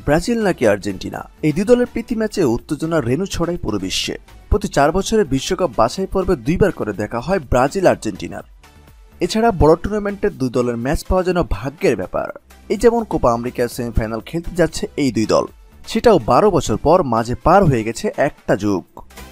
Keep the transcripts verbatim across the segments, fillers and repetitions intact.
Brazil নাকি Argentina, এই দুই দলের প্রীতি ম্যাচে উত্তেজনার রেণু ছড়ায় পুরো বিশ্বে। প্রতি চার বছরে বিশ্বকাপ বাছাই পর্বে দুইবার করে দেখা হয় ব্রাজিল আর্জেন্টিনার। এছাড়া বড় টুর্নামেন্টের দুই দলের ম্যাচ পাওয়া যেন ভাগ্যের ব্যাপার। এই যেমন কোপা আমেরিকার সেমিফাইনাল খেলতে যাচ্ছে এই দুই দল, সেটাও বারো বছর পর। মাঝে পার হয়ে গেছে একটা যুগ।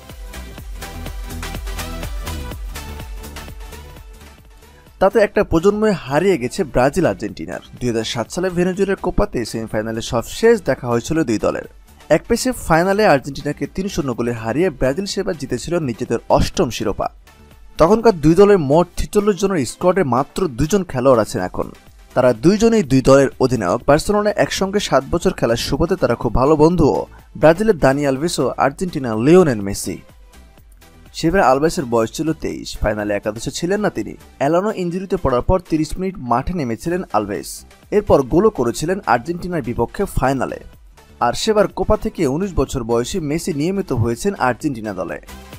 তাতে একটা প্রজন্মে হারিয়ে গেছে ব্রাজিল আর্জেন্টিনার। দুই হাজার সাত সালে ভেনেজুয়েলার কোপাতে সেমিফাইনালে সবশেষ দেখা হয়েছিল দুই দলের। এক পেশে ফাইনালে আর্জেন্টিনাকে তিন শূন্য গোলে হারিয়ে ব্রাজিল সেবার জিতেছিল নিজেদের অষ্টম শিরোপা। তখনকার দুই দলের মোট ছেচল্লিশ জনের স্কোয়াডে মাত্র দুজন খেলোয়াড় আছেন এখন। তারা দুইজনেই দুই দলের অধিনায়ক। বার্সেলোনায় একসঙ্গে সাত বছর খেলার সুবাদে তারা খুব ভালো বন্ধুও। ব্রাজিলের দানি আলভেস ও আর্জেন্টিনার লিওনেল মেসি। সেবার আলভেসের বয়স ছিল তেইশ। ফাইনালে একাদশে ছিলেন না তিনি। এলানো ইঞ্জুরিতে পড়ার পর তিরিশ মিনিট মাঠে নেমেছিলেন আলভেস। এরপর গোলও করেছিলেন আর্জেন্টিনার বিপক্ষে ফাইনালে। আর সেবার কোপা থেকে উনিশ বছর বয়সী মেসি নিয়মিত হয়েছেন আর্জেন্টিনা দলে।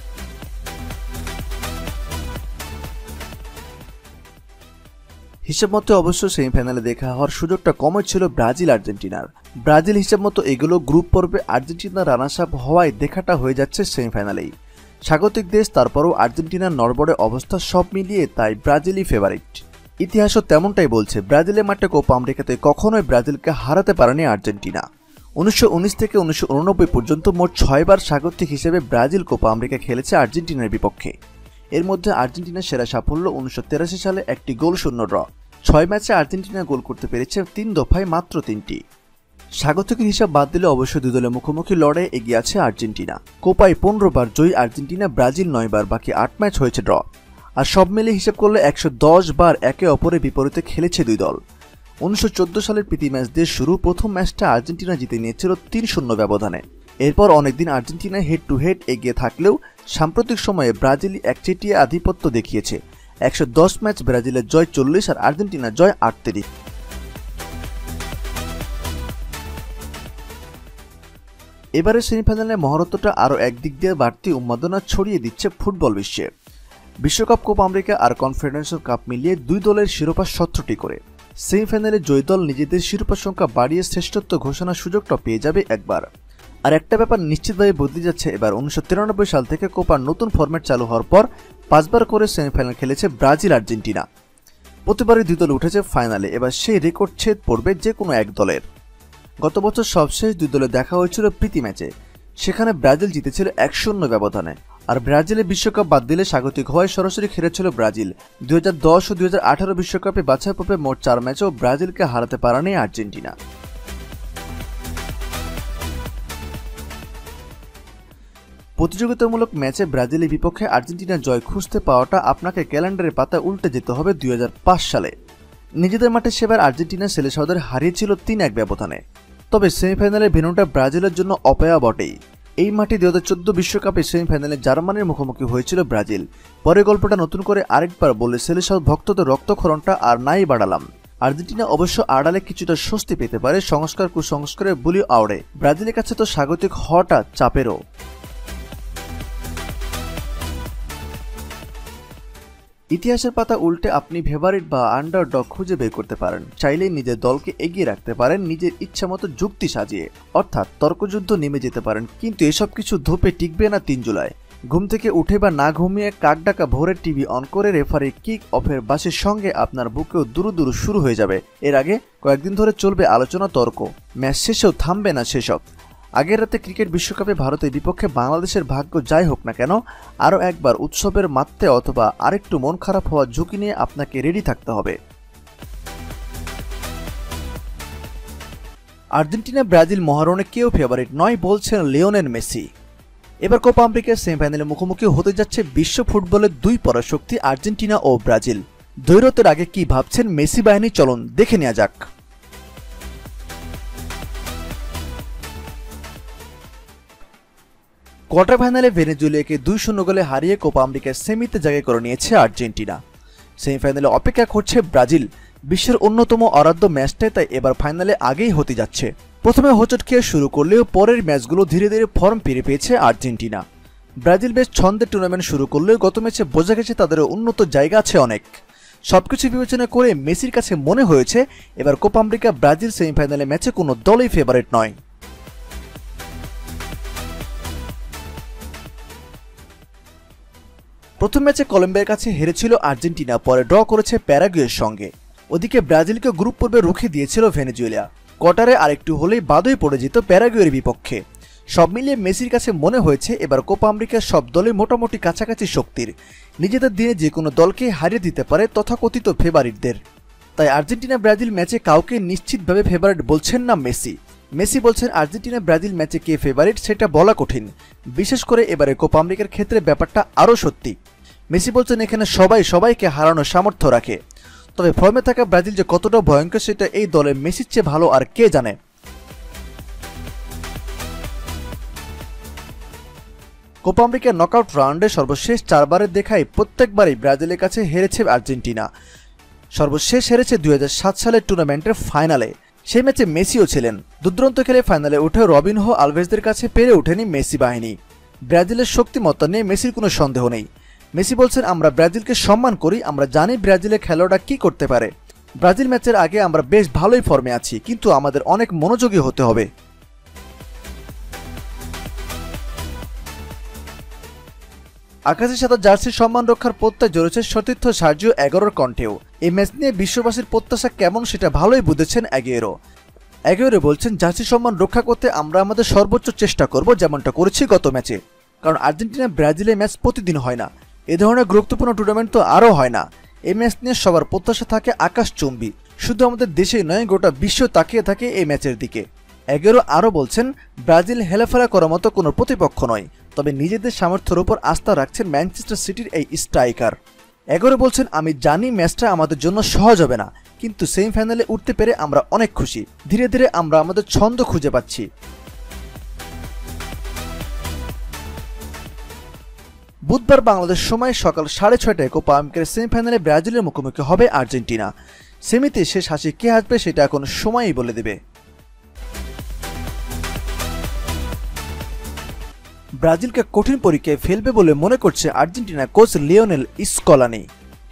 হিসাব মতো অবশ্য সেমিফাইনালে দেখা হওয়ার সুযোগটা কমই ছিল ব্রাজিল আর্জেন্টিনার। ব্রাজিল হিসাব মতো এগুলো গ্রুপ পর্বে আর্জেন্টিনা রানার্স আপ হওয়ায় দেখাটা হয়ে যাচ্ছে সেমিফাইনালেই। স্বাগতিক দেশ, তারপরও আর্জেন্টিনার নড়বড়ে অবস্থা সব মিলিয়ে তাই ব্রাজিলই ফেভারিট। ইতিহাসও তেমনটাই বলছে। ব্রাজিলের মাঠে কোপা আমেরিকাতে কখনোই ব্রাজিলকে হারাতে পারেনি আর্জেন্টিনা। উনিশশো উনিশ থেকে উনিশশো উননব্বই পর্যন্ত মোট ছয়বার স্বাগতিক হিসেবে ব্রাজিল কোপা আমেরিকা খেলেছে আর্জেন্টিনার বিপক্ষে। এর মধ্যে আর্জেন্টিনার সেরা সাফল্য উনিশশো তেরাশি সালে একটি গোল শূন্য ড্র। ছয় ম্যাচে আর্জেন্টিনা গোল করতে পেরেছে তিন দফায় মাত্র তিনটি। স্বাগতিকের হিসাব বাদ দিলে অবশ্যই দুই দলের মুখোমুখি লড়াইয়ে এগিয়ে আছে আর্জেন্টিনা। কোপায় পনেরো বার জয়ী আর্জেন্টিনা, ব্রাজিল নয় বার, বাকি আট ম্যাচ হয়েছে ড্র। আর সব মিলিয়ে হিসাব করলে একশো দশ বার একে অপরের বিপরীতে খেলেছে দুই দল। উনিশশো চোদ্দ সালের প্রীতি ম্যাচ দিয়ে শুরু প্রথম ম্যাচটা আর্জেন্টিনা জিতে নিয়েছিল তিন শূন্য ব্যবধানে। এরপর অনেকদিন আর্জেন্টিনা হেড টু হেড এগিয়ে থাকলেও সাম্প্রতিক সময়ে ব্রাজিল একচেটিয়া আধিপত্য দেখিয়েছে। একশো দশ ম্যাচ ব্রাজিলের জয় চল্লিশ আর আর্জেন্টিনার জয় আটত্রিশ। এবারে সেমিফাইনালে মহরতটা আরও একদিক দিয়ে বাড়তি উন্মাদনা ছড়িয়ে দিচ্ছে ফুটবল বিশ্বে। বিশ্বকাপ, কোপা আমেরিকা আর কনফেডারেশন কাপ মিলিয়ে দুই দলের শিরোপা সতেরোটি করে। সেমিফাইনালে জয়ী দল নিজেদের শিরোপা সংখ্যা বাড়িয়ে শ্রেষ্ঠত্ব ঘোষণার সুযোগটা পেয়ে যাবে একবার। আর একটা ব্যাপার নিশ্চিতভাবে বদলে যাচ্ছে এবার। উনিশশো তিরানব্বই সাল থেকে কোপার নতুন ফরম্যাট চালু হওয়ার পর পাঁচবার করে সেমিফাইনাল খেলেছে ব্রাজিল আর্জেন্টিনা। প্রতিবারই দুই দল উঠেছে ফাইনালে। এবার সেই রেকর্ড ছেদ পড়বে যে কোনো এক দলের। গত বছর সবশেষ দুই দলে দেখা হয়েছিল প্রীতি ম্যাচে। সেখানে ব্রাজিল জিতেছিল এক শূন্য ব্যবধানে। আর ব্রাজিলের বিশ্বকাপ বাদ দিলে স্বাগতিক হওয়ায় সরাসরি খেলেছিল ব্রাজিল। দুই হাজার দশ ও দুই হাজার আঠারো বিশ্বকাপে বাছাই পর্বে মোট চার ম্যাচেও ব্রাজিলকে হারাতে পারেনি আর্জেন্টিনা। প্রতিযোগিতামূলক ম্যাচে ব্রাজিলের বিপক্ষে আর্জেন্টিনার জয় খুঁজতে পাওয়াটা আপনাকে ক্যালেন্ডারের পাতা উল্টে যেতে হবে দুই হাজার পাঁচ সালে। নিজেদের মাঠে সেবার আর্জেন্টিনা সেলেসাওদের হারিয়েছিল তিন এক ব্যবধানে। তবে সেমিফাইনালের ভেন্যুটা ব্রাজিলের জন্য অপয়া বটেই। এই মাঠে দুই হাজার চোদ্দ বিশ্বকাপে সেমিফাইনালে জার্মানির মুখোমুখি হয়েছিল ব্রাজিল। পরে গল্পটা নতুন করে আরেকবার বলে সেলেসাও ভক্তদের রক্তক্ষরণটা আর নাই বাড়ালাম। আর্জেন্টিনা অবশ্য আড়ালে কিছুটা স্বস্তি পেতে পারে সংস্কার কুসংস্কারের বুলি আওড়ে। ব্রাজিলের কাছে তো স্বাগতিক হওয়াটা চাপেরও। ইতিহাসের পাতা উল্টে আপনি ফেভারিট বা আন্ডারডগ খুঁজে বের করতে পারেন। চাইলেই নিজের দলকে এগিয়ে রাখতে পারেন নিজের ইচ্ছামতো যুক্তি সাজিয়ে, অর্থাৎ তর্কযুদ্ধ নেমে যেতে পারেন। কিন্তু এসব কিছু ধোপে টিকবে না তিন জুলাই। ঘুম থেকে উঠে বা না ঘুমিয়ে কাক ডাকা ভোরের টিভি অন করে রেফারি কিক অফের বাসের সঙ্গে আপনার বুকেও দুরু দুরু শুরু হয়ে যাবে। এর আগে কয়েকদিন ধরে চলবে আলোচনা, তর্ক। ম্যাচ শেষেও থামবে না সেসব। আগের রাতে ক্রিকেট বিশ্বকাপে ভারতের বিপক্ষে বাংলাদেশের ভাগ্য যাই হোক না কেন, আরও একবার উৎসবের মাত্রে অথবা আরেকটু মন খারাপ হওয়ার ঝুঁকি নিয়ে আপনাকে রেডি থাকতে হবে। আর্জেন্টিনা ব্রাজিল মহারণে কেউ ফেভারিট নয় বলছেন লিওনেল মেসি। এবার কোপা আমেরিকার সেমিফাইনালে মুখোমুখি হতে যাচ্ছে বিশ্ব ফুটবলের দুই পরাশক্তি আর্জেন্টিনা ও ব্রাজিল। দ্বৈরথের আগে কি ভাবছেন মেসি বাহিনী, চলুন দেখে নেওয়া যাক। কোয়ার্টার ফাইনালে ভেনেজুয়েলাকে দুই শূন্য গোলে হারিয়ে কোপা আমেরিকার সেমিতে জায়গা করে নিয়েছে আর্জেন্টিনা। সেমিফাইনালে অপেক্ষা করছে ব্রাজিল। বিশ্বের অন্যতম আরাধ্য ম্যাচটাই তাই এবার ফাইনালে আগেই হতে যাচ্ছে। প্রথমে হোঁচট খেয়ে শুরু করলেও পরের ম্যাচগুলো ধীরে ধীরে ফর্ম ফিরে পেয়েছে আর্জেন্টিনা। ব্রাজিল বেশ ছন্দে টুর্নামেন্ট শুরু করলেও গত ম্যাচে বোঝা গেছে তাদের উন্নত জায়গা আছে অনেক। সবকিছু বিবেচনা করে মেসির কাছে মনে হয়েছে এবার কোপা আমেরিকা ব্রাজিল সেমিফাইনালে ম্যাচে কোনো দলই ফেভারিট নয়। প্রথম ম্যাচে কলম্বিয়ার কাছে হেরেছিল আর্জেন্টিনা, পরে ড্র করেছে প্যারাগুয়ের সঙ্গে। ওদিকে ব্রাজিলকে গ্রুপ পর্বে রুখে দিয়েছিল ভেনেজুয়েলা। কোয়ার্টারে আরেকটু হলেই বাদই পড়ে যেত প্যারাগুয়ের বিপক্ষে। সব মিলিয়ে মেসির কাছে মনে হয়েছে এবার কোপা আমেরিকার সব দলই মোটামুটি কাছাকাছি শক্তির, নিজেদের দিনে যে কোনো দলকে হারিয়ে দিতে পারে তথাকথিত ফেভারিটদের। তাই আর্জেন্টিনা ব্রাজিল ম্যাচে কাউকে নিশ্চিতভাবে ফেভারিট বলছেন না মেসি। মেসি বলছেন আর্জেন্টিনা ব্রাজিল ম্যাচে কে ফেভারিট সেটা বলা কঠিন, বিশেষ করে এবারে কোপা আমেরিকার ক্ষেত্রে ব্যাপারটা আরও সত্যি। মেসি বলছেন এখানে সবাই সবাইকে হারানোর সামর্থ্য রাখে, তবে ফর্মে থাকা ব্রাজিল যে কতটা ভয়ঙ্কর সেটা এই দলের মেসির চেয়ে ভালো আর কে জানে। কোপা আমেরিকার নকআউট রাউন্ডে সর্বশেষ চারবারের দেখায় প্রত্যেকবারই ব্রাজিলের কাছে হেরেছে আর্জেন্টিনা। সর্বশেষ হেরেছে দুই হাজার সাত সালের টুর্নামেন্টের ফাইনালে, সেই ম্যাচে মেসিও ছিলেন। দুর্দান্ত খেলে ফাইনালে উঠে রবিনহো আলভেজদের কাছে পেরে ওঠেনি মেসি বাহিনী। ব্রাজিলের শক্তিমত্তা নিয়ে মেসির কোনো সন্দেহ নেই। মেসি বলছেন আমরা ব্রাজিলকে সম্মান করি, আমরা জানি ব্রাজিলের খেলোয়াড়রা কি করতে পারে। ব্রাজিল ম্যাচের আগে আমরা বেশ ভালোই ফর্মে আছি, কিন্তু আমাদের অনেক মনোযোগী হতে হবে। আকাশি সাদা জার্সির সম্মান রক্ষার প্রত্যয় জড়েছে সতীর্থ সার্জিও এগারোর কণ্ঠেও। এই ম্যাচ নিয়ে বিশ্ববাসীর প্রত্যাশা কেমন সেটা ভালোই বুঝেছেন অ্যাগুয়েরো। অ্যাগুয়েরো বলছেন জার্সির সম্মান রক্ষা করতে আমরা আমাদের সর্বোচ্চ চেষ্টা করব, যেমনটা করেছি গত ম্যাচে। কারণ আর্জেন্টিনা ব্রাজিলের ম্যাচ প্রতিদিন হয় না, এ ধরনের গুরুত্বপূর্ণ টুর্নামেন্ট তো আরও হয় না। এই ম্যাচ নিয়ে সবার প্রত্যাশা থাকে আকাশচুম্বী, শুধু আমাদের দেশেই নয় গোটা বিশ্ব তাকিয়ে থাকে এই ম্যাচের দিকে। অ্যাগুয়েরো আরও বলছেন ব্রাজিল হেলাফেলা করার মতো কোনো প্রতিপক্ষ নয়, তবে নিজেদের সামর্থ্যের উপর আস্থা রাখছেন ম্যানচেস্টার সিটির এই স্ট্রাইকার। অ্যাগুয়েরো বলছেন আমি জানি ম্যাচটা আমাদের জন্য সহজ হবে না, কিন্তু সেমিফাইনালে উঠতে পেরে আমরা অনেক খুশি। ধীরে ধীরে আমরা আমাদের ছন্দ খুঁজে পাচ্ছি। বুধবার বাংলাদেশ সময় সকাল সাড়ে ছয়টায় কোপা আমেরিকার সেমিফাইনালে ব্রাজিলের মুখোমুখি হবে আর্জেন্টিনা। সেমিতে শেষ হাসি কে আসবে সেটা এখন সময়ই বলে দেবে। ব্রাজিলকে কঠিন পরীক্ষায় ফেলবে বলে মনে করছে Argentina coach Lionel Scaloni.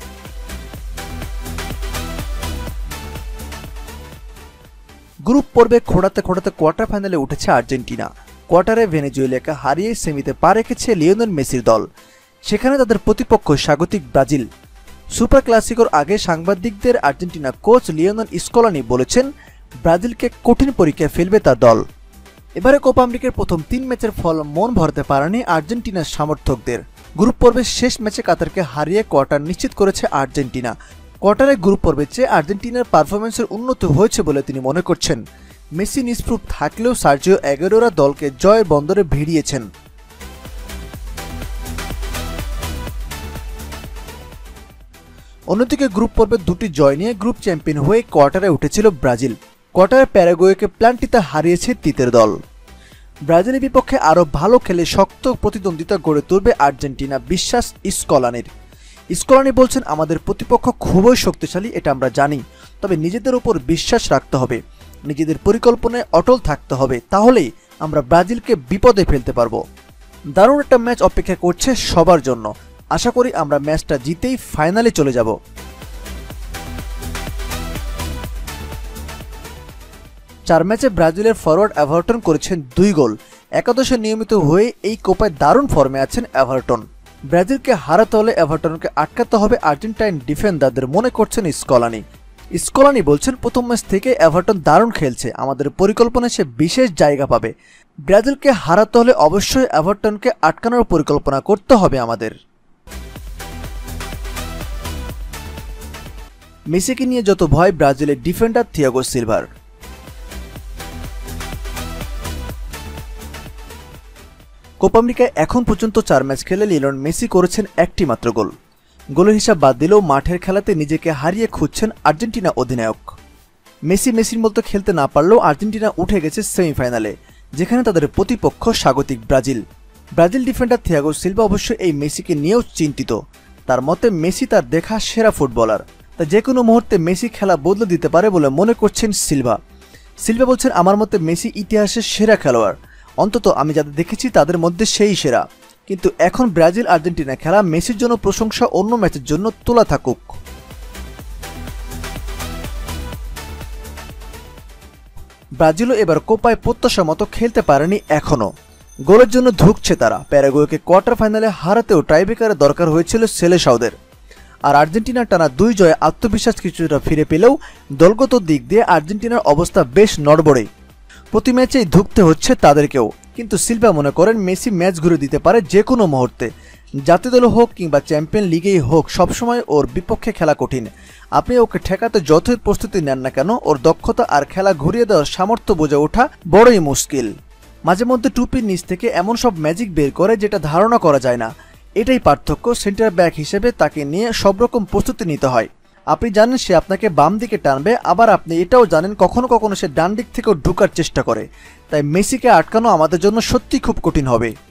Group পর্বে খোঁড়াতে খোঁড়াতে কোয়ার্টার ফাইনালে উঠেছে আর্জেন্টিনা। কোয়ার্টারে ভেনেজুয়েলাকে হারিয়ে সেমিতে পা রেখেছে লিওনেল মেসির দল। সেখানে তাদের প্রতিপক্ষ স্বাগতিক ব্রাজিল। সুপার ক্লাসিকোর আগে সাংবাদিকদের আর্জেন্টিনা কোচ লিওনেল স্কলানি বলেছেন ব্রাজিলকে কঠিন পরীক্ষায় ফেলবে তার দল। এবারে কোপা আমেরিকার প্রথম তিন ম্যাচের ফল মন ভরতে পারেনি আর্জেন্টিনার সমর্থকদের। গ্রুপ পর্বে শেষ ম্যাচে কাতারকে হারিয়ে কোয়ার্টার নিশ্চিত করেছে আর্জেন্টিনা। কোয়ার্টারে গ্রুপ পর্বের চেয়ে আর্জেন্টিনার পারফরমেন্সের উন্নতি হয়েছে বলে তিনি মনে করছেন। মেসি নিষ্প্রুভ থাকলেও সার্জিও অ্যাগুয়েরোরা দলকে জয়ের বন্দরে ভিড়িয়েছেন। অন্যদিকে গ্রুপ পর্বে দুটি জয় নিয়ে গ্রুপ চ্যাম্পিয়ন হয়ে কোয়ার্টারে উঠেছিল ব্রাজিল। কোয়ার্টারে প্যারাগুয়েকে প্লান্টিতে হারিয়েছে তিতের দল। ব্রাজিলের বিপক্ষে আরও ভালো খেলে শক্ত প্রতিদ্বন্দ্বিতা গড়ে তুলবে আর্জেন্টিনা, বিশ্বাস স্কলানির। স্কলানি বলছেন আমাদের প্রতিপক্ষ খুবই শক্তিশালী, এটা আমরা জানি, তবে নিজেদের উপর বিশ্বাস রাখতে হবে, নিজেদের পরিকল্পনায় অটল থাকতে হবে, তাহলেই আমরা ব্রাজিলকে বিপদে ফেলতে পারবো। দারুণ একটা ম্যাচ অপেক্ষা করছে সবার জন্য। আশা করি আমরা ম্যাচটা জিতেই ফাইনালে চলে যাব। চার ম্যাচে ব্রাজিলের ফরওয়ার্ড এভারটন করেছেন দুই গোল। একাদশে নিয়মিত হয়ে এই কোপায় দারুণ ফর্মে আছেন এভারটন। ব্রাজিলকে হারাতে হলে এভারটনকে আটকাতে হবে আর্জেন্টাইন ডিফেন্ডারদের মনে করছেন স্কলানি। স্কলানি বলছেন প্রথম ম্যাচ থেকে এভারটন দারুণ খেলছে, আমাদের পরিকল্পনায় সে বিশেষ জায়গা পাবে। ব্রাজিলকে হারাতে হলে অবশ্যই এভারটনকে আটকানোর পরিকল্পনা করতে হবে আমাদের। মেসিকে নিয়ে যত ভয় ব্রাজিলের ডিফেন্ডার থিয়াগো সিলভার। কোপা আমেরিকায় এখন পর্যন্ত চার ম্যাচ খেলে লিওনেল মেসি করেছেন একটি মাত্র গোল। গোলের হিসাব বাদ দিলেও মাঠের খেলাতে নিজেকে হারিয়ে খুঁজছেন আর্জেন্টিনা অধিনায়ক। মেসি মেসির মতো খেলতে না পারলেও আর্জেন্টিনা উঠে গেছে সেমিফাইনালে, যেখানে তাদের প্রতিপক্ষ স্বাগতিক Brazil. Brazil defender Thiago Silva অবশ্য এই মেসিকে নিয়েও চিন্তিত। তার মতে মেসি তার দেখা সেরা ফুটবলার, তা যে কোনো মুহূর্তে মেসি খেলা বদলে দিতে পারে বলে মনে করছেন সিলভা। সিলভা বলছেন আমার মতে মেসি ইতিহাসের সেরা খেলোয়াড়, অন্তত আমি যাদের দেখেছি তাদের মধ্যে সেই সেরা। কিন্তু এখন ব্রাজিল আর্জেন্টিনা খেলা মেসির জন্য প্রশংসা, অন্য ম্যাচের জন্য তোলা থাকুক। ব্রাজিলও এবার কোপায় প্রত্যাশা মতো খেলতে পারেনি এখনও। গোলের জন্য ধুঁকছে তারা। প্যারাগুয়েকে কোয়ার্টার ফাইনালে হারাতেও টাইব্রেকারের দরকার হয়েছিল সেলেসাওদের। আর আর্জেন্টিনার টানা দুই জয়ে আত্মবিশ্বাস কিছুটা ফিরে পেলেও দলগত দিক দিয়ে আর্জেন্টিনার অবস্থা বেশ নড়বড়ে। প্রতি ম্যাচেই ধুঁকতে হচ্ছে তাদেরকেও। কিন্তু সিলভা মনে করেন মেসি ম্যাচ ঘুরে দিতে পারে যে কোনো মুহূর্তে। জাতীয় দল হোক কিংবা চ্যাম্পিয়ন লিগেই হোক, সবসময় ওর বিপক্ষে খেলা কঠিন। আপনি ওকে ঠেকাতে যতই প্রস্তুতি নেন না কেন, ওর দক্ষতা আর খেলা ঘুরিয়ে দেওয়ার সামর্থ্য বোঝা ওঠা বড়ই মুশকিল। মাঝে মধ্যে টুপির নিচ থেকে এমন সব ম্যাজিক বের করে যেটা ধারণা করা যায় না। এটাই পার্থক্য। সেন্টার ব্যাক হিসেবে তাকে নিয়ে সব রকম প্রস্তুতি নিতে হয়। আপনি জানেন সে আপনাকে বাম দিকে টানবে, আবার আপনি এটাও জানেন কখনো কখনো সে ডান দিক থেকেও ঢুকার চেষ্টা করে। তাই মেসিকে আটকানো আমাদের জন্য সত্যি খুব কঠিন হবে।